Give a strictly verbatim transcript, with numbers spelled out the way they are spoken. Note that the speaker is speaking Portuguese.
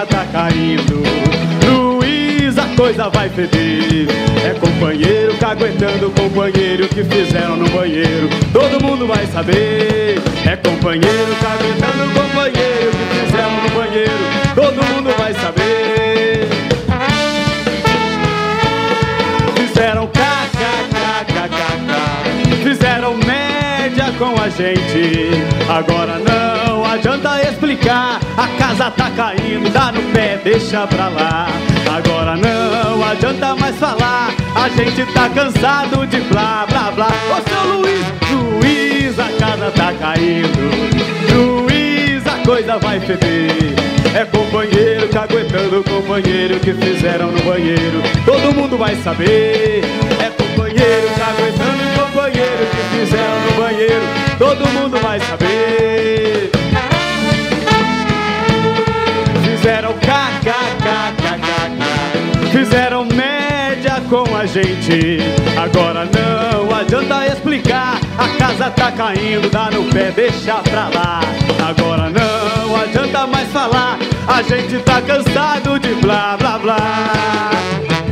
casa tá caindo. Luiz, a coisa vai feder. É companheiro caguetando companheiro que fizeram no banheiro. Todo mundo vai saber. É companheiro caguetando companheiro que fizeram no banheiro. Todo mundo vai saber. Fizeram kkkkkk, fizeram média com a gente. Agora não adianta explicar. A casa tá caindo, dá no pé, deixa pra lá. Agora não adianta mais falar. A gente tá cansado de blá blá blá. Ô seu Luiz, Luiz, a casa tá caindo. Luiz, a coisa vai feder. É companheiro caguetando companheiro que fizeram no banheiro. Todo mundo vai saber. É companheiro caguetando companheiro que fizeram no banheiro. Todo mundo vai saber. Fizeram kkkkkk, fizeram média com a gente. Agora não adianta explicar. A casa tá caindo, dá no pé, deixa pra lá. Agora não adianta mais falar. A gente tá cansado de blá blá blá.